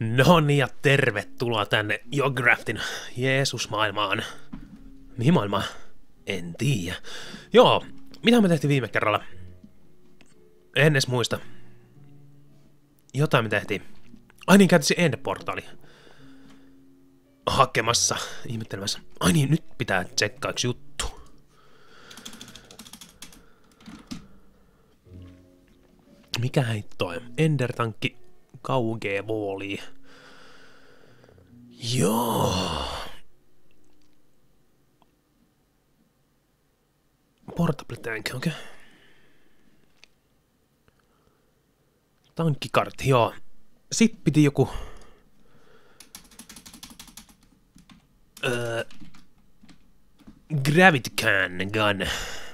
No niin, ja tervetuloa tänne Jograftin Jeesus-maailmaan. Mihin maailmaan? En tiedä. Joo, mitä me tehtiin viime kerralla? En edes muista. Jotain me tehtiin. Ai niin, käytiin se End-portaali. Hakemassa, ihmettelemässä. Ai niin, nyt pitää tsekkaa yksi juttu. Mikä heittoi? Ender-tankki kaugevooli. Joo. Portable tank, okei. Okay. Tankkikartti, joo. Sitten piti joku... Gravity Can Gun.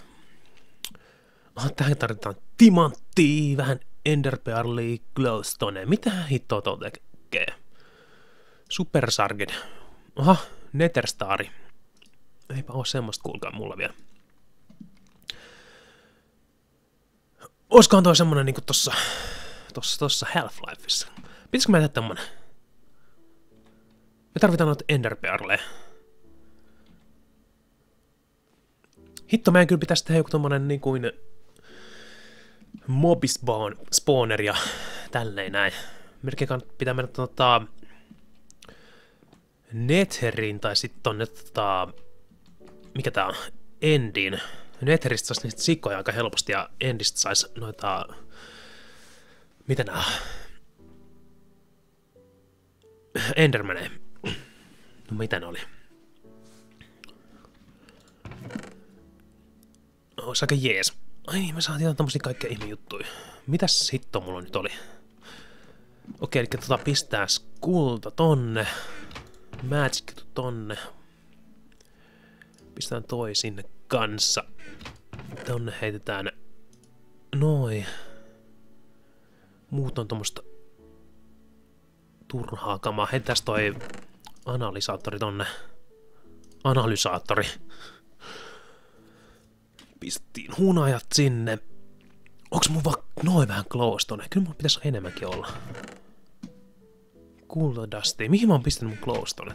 Tähän tarvitaan timanttia, vähän enderpearlia, glowstone. Mitä hittoa tuo tekee? Super Sarged. Aha, Netherstari. Eipä oo semmoista, kuulkaa mulla vielä. Oiskohan toi semmonen niinku tossa Half-Lifeissa? Pitäisikö mä tehdä tämmönen? Me tarvitaan noita enderpearleja. Hitto, meidän kyllä pitäisi tehdä joku tommonen niin kuin mobispawner ja tälleen näin. Melkein pitää mennä Netherin tai sitten tonne mikä tää on? Endiin. Netheristä saisi niistä sikkoja aika helposti ja Endistä saisi noita... Mitä nää? Endermanä. No mitä ne oli? Ois aika jees. Ai niin, me saatiin tommosia kaikkea ihme juttuja. Mitäs hitto mulla nyt oli? Okei, eli pistääs kulta tonne. Magic tonne. Pistetään toi sinne kanssa. Tonne heitetään noin. Muut on tommoista turhaa kamaa. Heitäs toi analysaattori tonne. Analysaattori. Pistettiin hunajat sinne. Onks mun vaan noin vähän glowstone? Kyllä mun pitäisi enemmänkin olla. Kultadustia. Mihin mä oon pistänyt mun glowstone?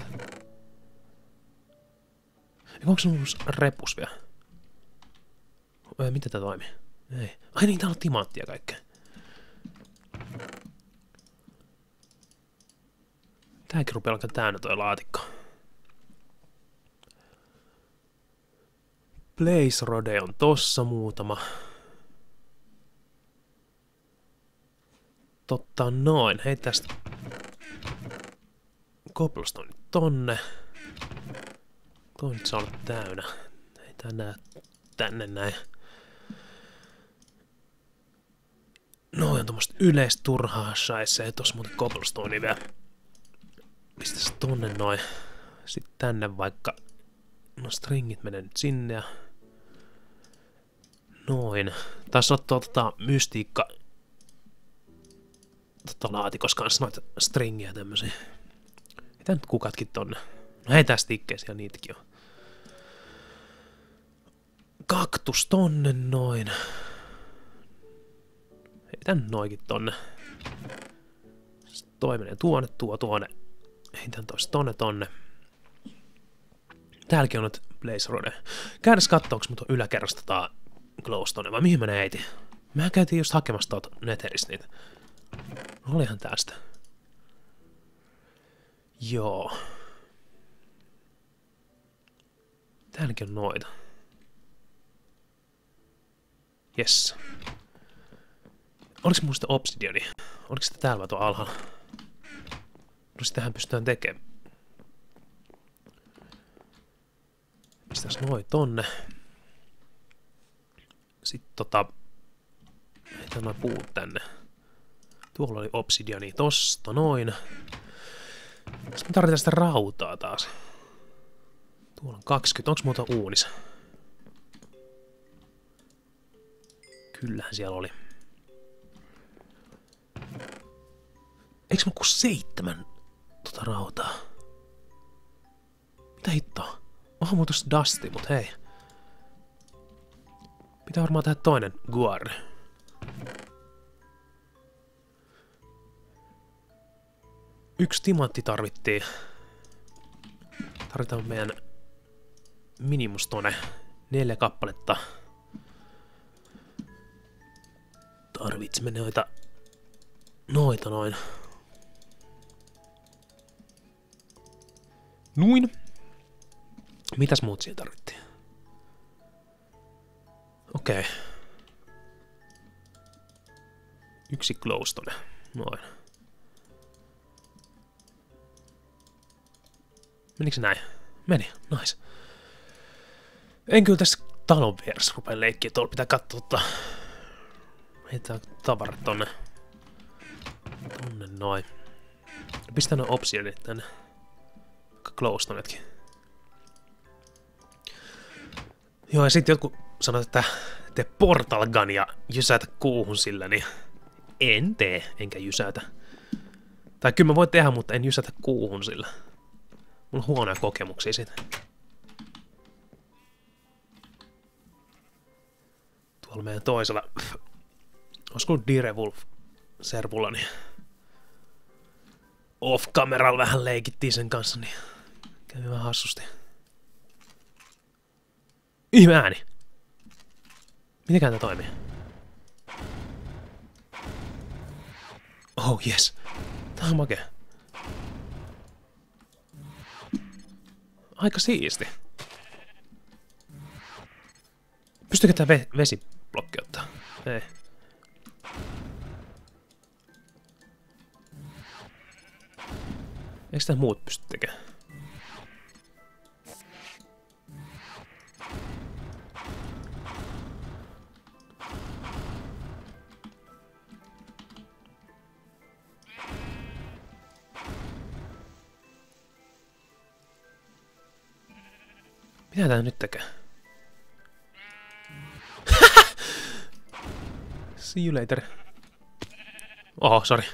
Onko se mun repus vielä? Miten tää toimii? Ei. Ai niin, täällä on timanttia kaikkea. Tääkin rupeaa alkaa täynnä toi laatikko. Blaze Rode on tossa muutama. Totta noin. Hei tästä. Cobblestone tonne. Toi nyt saa olla täynnä. Hei tänne näin. Noin on tommoista yleistä turhaa shaisee. Tossa muuten cobblestonea vielä. Pistäs tonne noin. Sitten tänne vaikka... No stringit menee nyt sinne ja... Noin. Taas ottaa mystiikka... laatikossa kanssa noita stringiä tämmösiä. Heitä nyt kukatkin tonne. No heitä stikkeisiä, niitäkin on. Kaktus tonne noin. Heitä nyt noikin tonne. Sitten toi menee tuonne. Heitän toista tonne. Täälläkin on nyt Blaze Rode. Käydäs kattoo, onks mut on yläkerrasta glowstone, vai mihin mä ne heitin? Mehän käytiin just hakemassa tuolta Netheristä niitä. Olihan tästä. Joo. Täälläkin on noita. Yes. Oliks muista obsidiani? Oliks sitä täällä vai tuo alhaalla? No sitähän pystytään tekemään. Pistäis noin tonne. Sitten heitän noin puut tänne. Tuolla oli obsidiani tosta noin. Sitten me tarvitaan sitä rautaa taas. Tuolla on 20. Onks muuta uunissa? Kyllähän siellä oli. Eiks mulla 7 rautaa? Mitä hittoa? Onhan mun tossa Dusty, mut hei. Pitää varmaan tehdä toinen Guar. 1 timantti tarvittiin. Tarvitaan meidän minimustone 4 kappaletta. Tarvitsemme noita noin. Noin. Mitäs muut siihen tarvittiin? Okei. 1 glowstone. Noin. Menikö se näin? Meni. Nice. En kyllä tässä talon vieressä rupea leikkiä. Tuolla pitää katsoa. Heitetään tavarat tonne. Tonne noin. Pistää noin obsidianit tänne. Vaikka glowstonetkin. Joo, ja sitten jotkut sanovat, että tee portal gun ja jysäytä kuuhun sillä, niin en tee, enkä jysäytä. Tai kyllä mä voin tehdä, mutta en jysätä kuuhun sillä. Mulla on huonoja kokemuksia siitä. Tuolla meidän toisella, olisiko ollut Direwolf-servulla, niin off-kameralla vähän leikittiin sen kanssa, niin kävi vähän hassusti. Ihme ääni! Mitenkään tää toimii? Oh yes! Tää on makea. Aika siisti. Pystyykö tää vesiblokki ottaa? Ei. Eikö tää muut pysty tekemään? Mitä tää nyt tekee? See you later. Oho, sorry.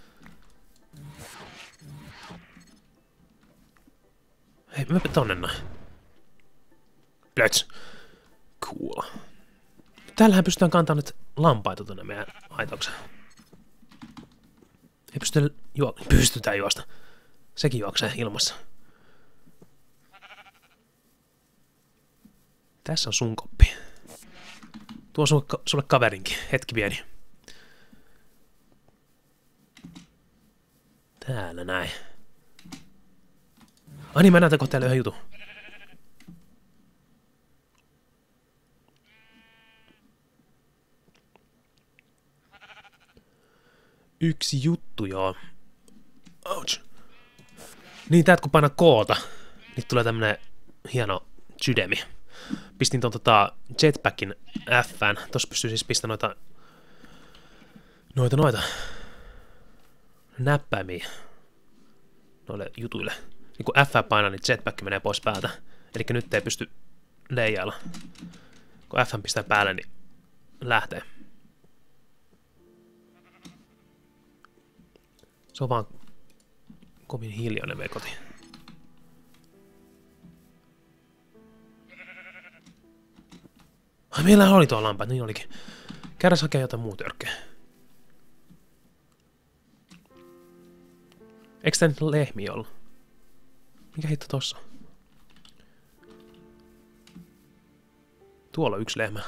Hei, mennään tonne noin. Let's. Cool. Täällähän pystytään kantamaan nyt lampaita tonne meidän aitaukseen. Ei pystytään juosta. Sekin juoksee ilmassa. Tässä on sun koppi. Tuo on sulle kaverinkin. Hetki pieni. Täällä näin. Ai niin, mä näytän kohta teille yhden jutun. Yksi juttu, joo. Ouch. Niin, täältä kun painaa koota, niin tulee tämmönen hieno sydämi. Pistin ton jetpackin F:ään. Tossa pystyy siis pistämään noita näppäimiä noille jutuille. Niin kun F painaa, niin jetpack menee pois päältä. Elikkä nyt ei pysty leijailla. Kun F pistää päälle, niin lähtee. Se on vaan kovin hiljainen vekoti. Ai, meillä oli tuo lampaat, niin olikin. Käydään hakemaan jotain muuta örkkeä. Eikö tää nyt lehmiä ollut? Mikä hitto tossa? Tuolla on 1 lehmä.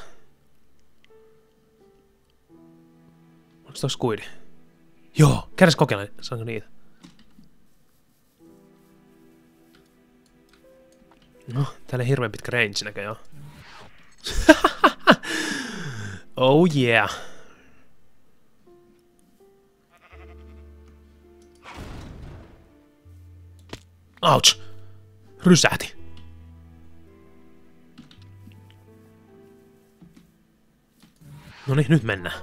Onks tossa kuidi? Joo, käydäs kokeilla, saanko niitä? No, täällä ei hirveen pitkä range näköjään. Oh yeah. Ouch. Rysähti. No niin, nyt mennään.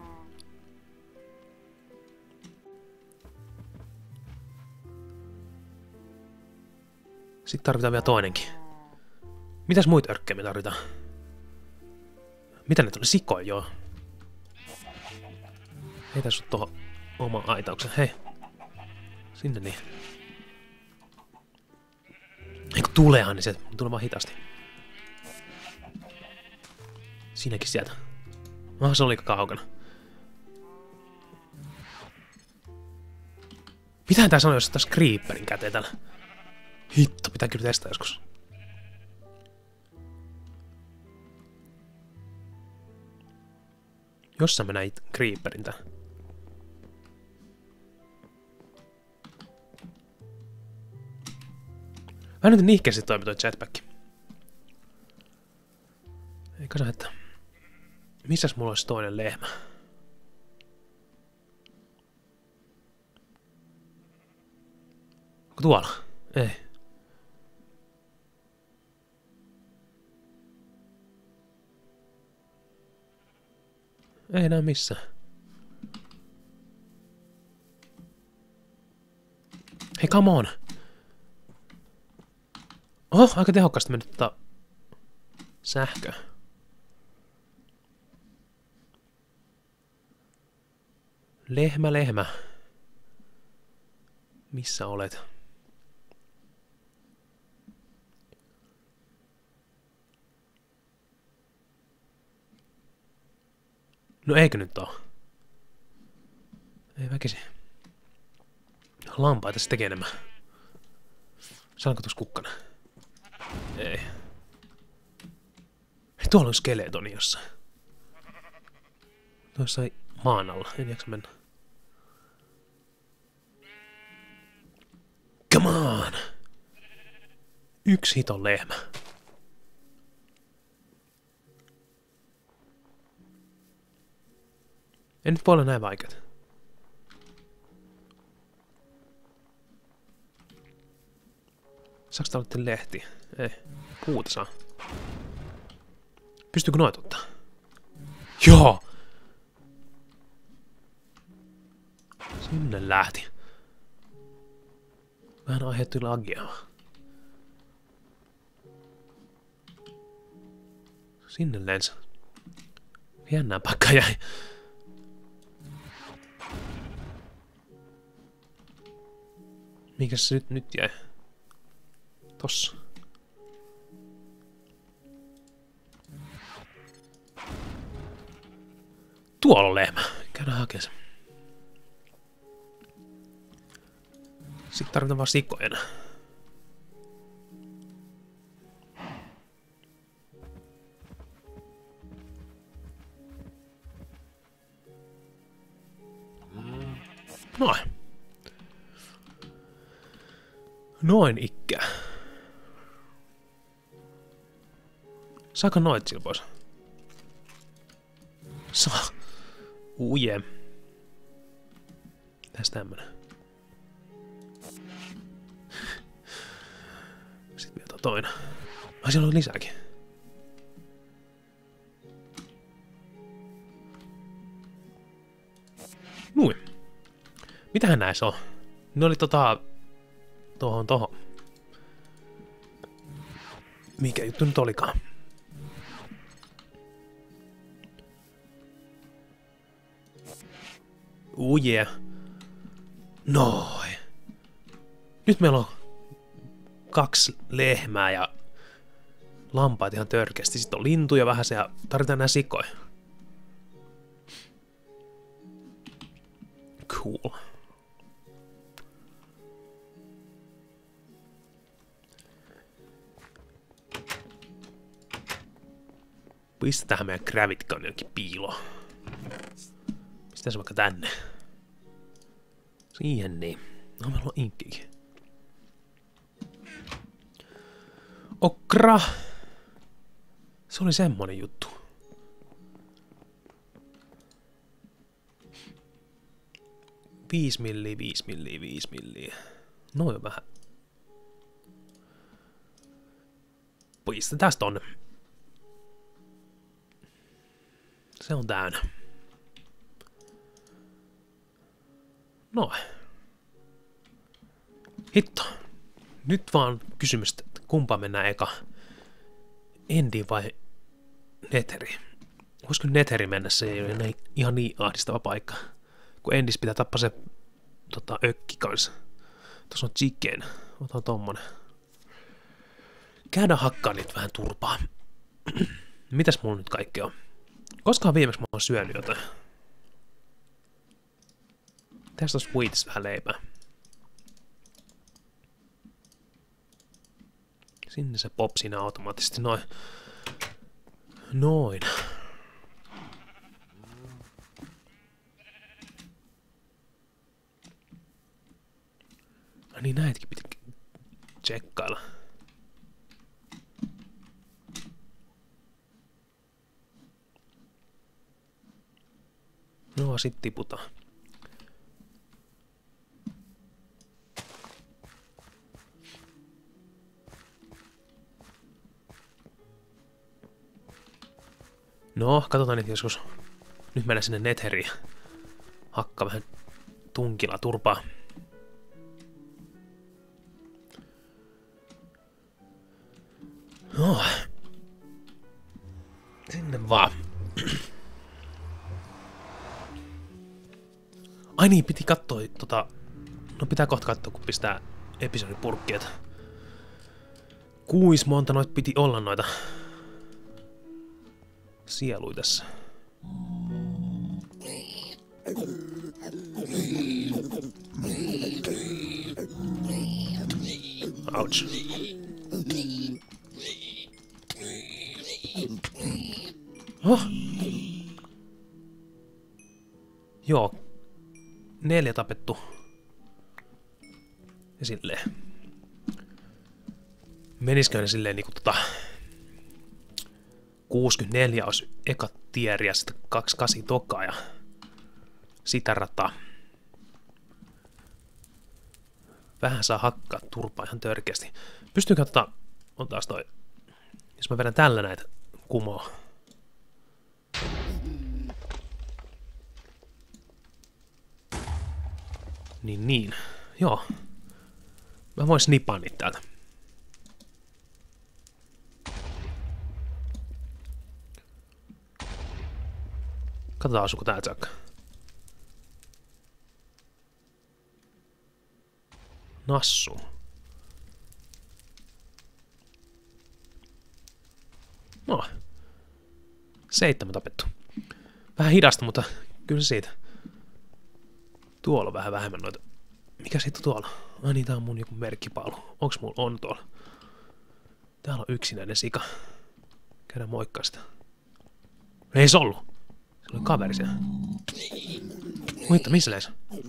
Sitten tarvitaan vielä toinenkin. Mitäs muita örkkejä me tarvitaan? Mitä ne tuli? Sikoja, joo. Ei tässä ole tuohon oma aitauksen. Hei. Sinne niin. Eikö tuleehan, niin se tulee vaan hitaasti. Siinäkin sieltä. Se oli kaukana. Mitähän tää sanoo, jos ottais Creeperin käteen täällä? Hitto, pitää kyllä testaa joskus. Jossain mä näin Creeperin täällä. Mä nyt nihkeästi toimi toi jetpack. Eikä sä, että... Missäs mulla olisi toinen lehmä? Onko tuolla? Ei. Ei näy missään. Hei, come on! Oho, aika tehokkaasti mennyt sähköä. Lehmä, lehmä. Missä olet? No eikö nyt oo? Ei väkisin. Lampaita se tekee enemmän. Saanko tuossa kukkana? Ei. Hei, tuolla on skeletoni jossain. Tuossa maan alla. En jaksa mennä. Come on! Yksi hiton lehmä. Ei nyt voi olla näin vaikeat. Saaks tää olla lehti? Ei. Puuta saa. Pystyykö noit ottaa? Joo! Sinne lähti. Vähän aiheuttui lagia. Sinne lensä. Jännää paikkaa jäi. Mikäs se nyt jäi? Tossa. Tuolla on lehmä. Käydään hakemaan se. Sitten tarvitaan vaan sikoja. Noin. Noin ikkä. Saako noit sillä pois? Saa. Uje. Täs tämmönen. Sitten vielä toinen. Ai siellä on lisääkin. Noin. Mitähän näissä on? Ne oli tohon. Mikä juttu nyt olikaan? Yeah. Noin. Nyt meillä on 2 lehmää ja lampaat ihan törkeästi. Sitten on lintuja vähän ja tarvitaan nää sikoja. Cool. Pistetään meidän Gravitcan jonnekin piiloon. Pistetään se vaikka tänne. Siihen niin. No meillä on inkkikin. Okra! Se oli semmonen juttu. Viisi milliä. Noin vähän. Pistetään tonne. Se on täynnä. Noin. Hitto. Nyt vaan kysymys, että kumpaan mennään eka. Endiin vai Netheriin? Voisiko Netheriin mennä? Se ei ole ihan niin ahdistava paikka. Kun Endis pitää tappaa se ökki kanssa. Tuossa on chicken. Otan tommonen. Käydään hakkaa niitä vähän turpaa. Mitäs mulla nyt kaikkea on? Koskaan viimeksi mä oon syönyt jotain. Tästä olisi wheatis vähän leipää. Sinne se pop siinä automaattisesti. Noin. Noin. No niin, näitäkin piti tsekkailla. No, sit tiputaan. No, katsotaan nyt joskus. Nyt mennään sinne Netheriin. Hakkaa vähän tunkilla turpaa. No. Sinne vaan. Ai niin, piti katsoa No pitää kohta katsoa, kun pistää episodipurkkia. Kuis monta noita piti olla noita sieluja tässä. Ouch. Oh. Joo. 4 tapettu. Ja silleen. Menisikö ne silleen niinku 64 olisi eka tieri ja sitten 28 tokaa ja sitä rataa. Vähän saa hakkaa turpaa ihan törkeästi. Pystyykö on taas toi, jos mä vedän tällä näitä kumoa. Niin. Joo. Mä voin snipaa niitä täältä. Katsotaan, asuuko täältä saakka. Nassu. No. 7 tapettu. Vähän hidasta, mutta kyllä se siitä. Tuolla on vähän vähemmän noita. Mikä siitä tuolla? Ai niin, tää on mun joku merkkipaalu. Onks mulla on tuolla? Täällä on yksinäinen sika. Käydään moikkaa sitä. Ei se ollut. Se oli kaveri siellä. Mutta missä näissä?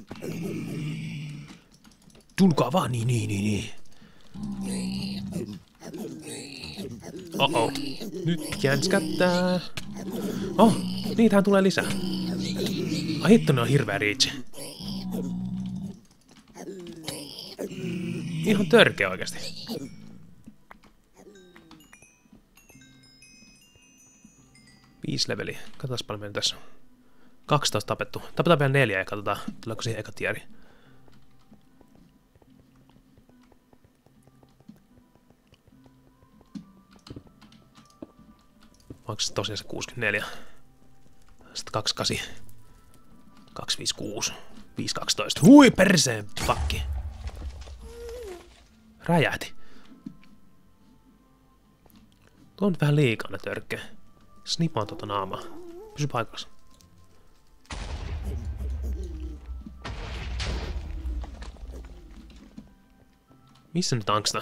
Tulkaa vaan, niin. Oh. Nyt jänskättää. Oh, niitähän tulee lisää. Ai hitto, ne on hirveä riitsi. Ihan törkeä oikeesti. Viisi leveliä. Katsotaan paljon meillä tässä on. 12 tapettu. Tapetaan vielä 4 ja katsotaan, tuleeko siihen eka tieri. Onko se tosiaan se 64? Sitten 28. 256. 512. Hui perseen pakki. Räjähti. Tuo on nyt vähän liikaa ne törkkeä. Snipaan tuota naamaa. Pysy paikassa. Missä nyt angstaa?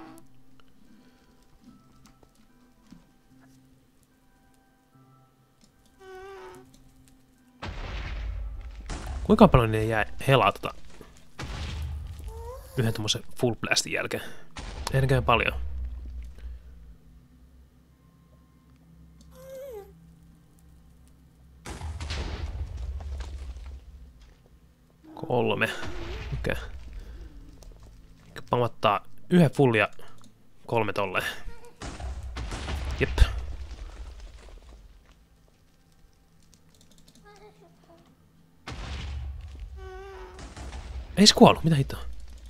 Kuinka paljon ne jää helaa yhden tommosen full blastin jälkeen? Ei nekään paljon. Kolme. Okei. Pamattaa 1 full ja 3 tolleen. Jep. Ei se kuollut, mitä hittoa?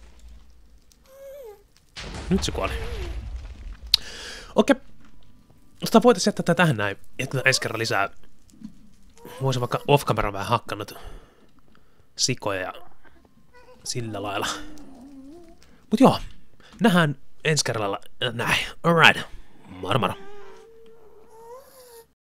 Nyt se kuoli. Okei. Voitaisiin jättää tätä tähän näin. Jatketaan ensi kerran lisää. Voisin vaikka off-camera vähän hakkannut sikoja ja sillä lailla. Mut joo, nähdään ensi kerralla näin. Alright. Moro moro.